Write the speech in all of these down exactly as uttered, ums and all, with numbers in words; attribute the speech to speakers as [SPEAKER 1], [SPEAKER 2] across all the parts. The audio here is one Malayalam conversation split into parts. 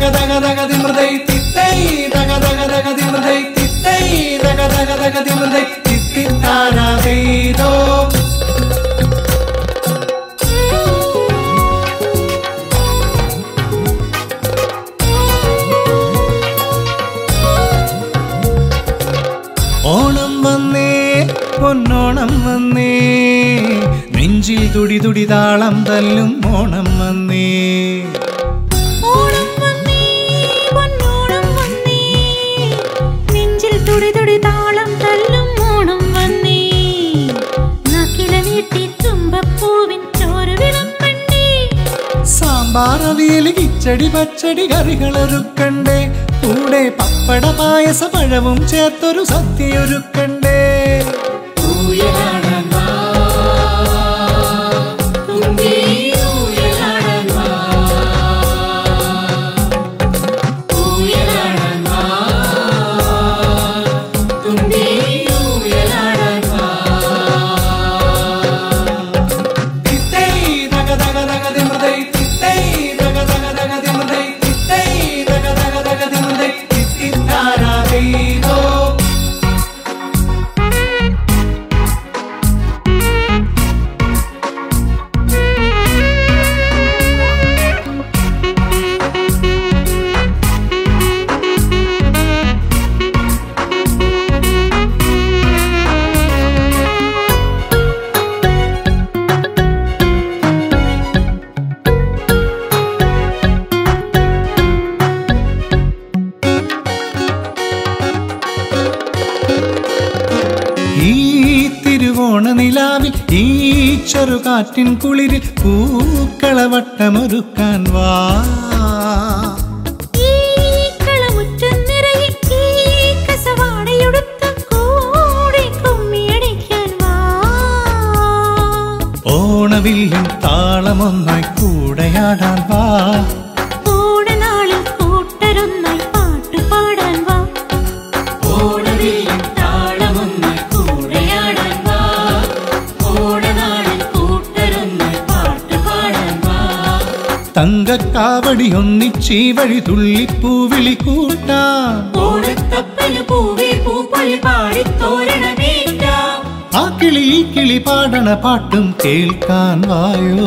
[SPEAKER 1] ദഗ ദഗ ദിമൃതൈ തിത്തൈ ദഗ ദഗ ദഗ ദിമൃതൈ തിത്തൈ ദഗ ദഗ ദഗ ദിമൃതൈ തിത്തിത്താരാതൈതോ ഓണം വന്നേ പൊന്നോണം വന്നേ നെഞ്ചിൽ തുടി തുടി താളം തല്ലും ഓണം വന്നേ
[SPEAKER 2] ഓണം വന്നേ പൊന്നോണം വന്നേ നെഞ്ചിൽ തുടി തുടി താളം തല്ലും ഓണം വന്നേ നാക്കില നീട്ടി തുമ്പപ്പൂവിൻ ചോര വിളമ്പണ്ടേ
[SPEAKER 1] സാമ്പാർ അവിയല് കിച്ചടി പച്ചടി കറികളൊരുക്കണ്ടേ കൂടെ പപ്പട പായസ പഴവും ചേർത്തൊരു സദ്യയൊരുക്കണ്ടേ നിലാവിൽ ഈ ചെറുകാറ്റിൻ കുളിരിൽ പൂക്കളവട്ടമൊരുക്കാൻ വാ ഓണവില്ലും താളമൊന്നായി കൂടെയാടാൻ വാ
[SPEAKER 2] ഓണനാളിൽ കൂട്ടരൊന്നായി പാട്ടുപാടാൻ വാ ഓണവില്ലും താളമൊന്നായി കൂടെയാടാൻ വാ ഓണനാളിൽ കൂട്ടരൊന്നായി പാട്ടുപാടാൻ വാ
[SPEAKER 1] തങ്കക്കാവടി ഒന്നിച്ചീ വഴി തുള്ളിപ്പൂവിളി കൂട്ടാം
[SPEAKER 2] ഓണത്തപ്പന് പൂവേ പൂപ്പൊലി പാടിത്തോരണമേറ്റാം
[SPEAKER 1] ആ കിളി ഈ കിളി പാടണ പാട്ടും കേൾക്കാൻ വായോ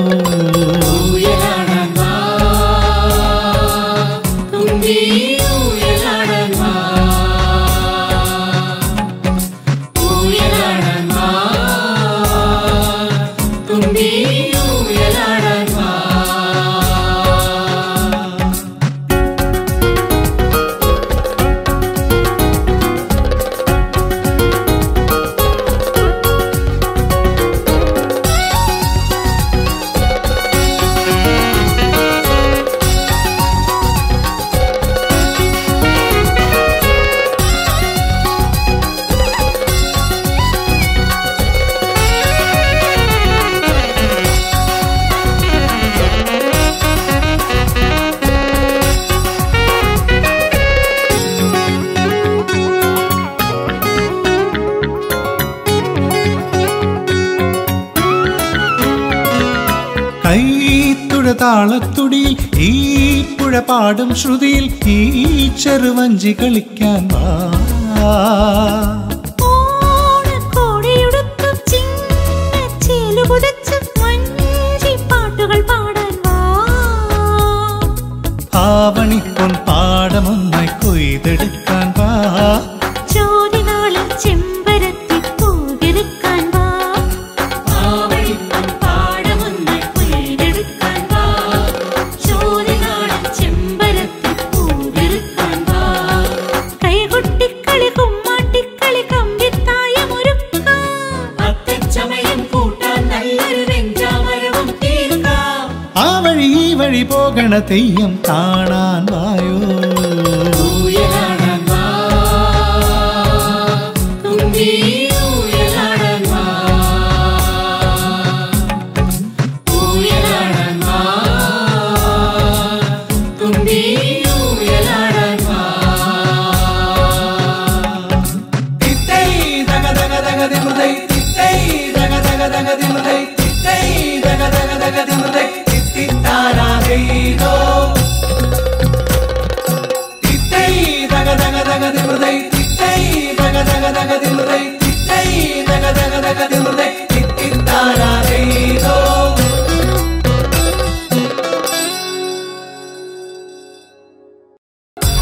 [SPEAKER 1] താളത്തുടിയിൽ ഈ പുഴ പാടും ശ്രുതിയിൽ ഈ ചെറുവഞ്ചി കളിക്കാൻ വാ ആവണിപ്പൊൻ പാടമൊന്നായി കൊയ്തെടുക്കാൻ വാ പോകണ തെയ്യം കാണാൻ വായോ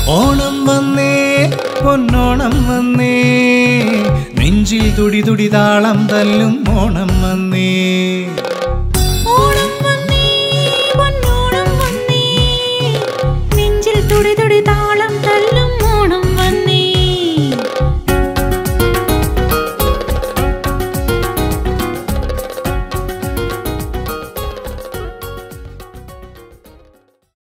[SPEAKER 1] ഓണം വന്നേ പൊന്നോണം വന്നേ നെഞ്ചിൽ തുടി തുടി താളം തല്ലും ഓണം വന്നേ
[SPEAKER 2] ഓണം വന്നേ പൊന്നോണം വന്നേ നെഞ്ചിൽ തുടി തുടി താളം തല്ലും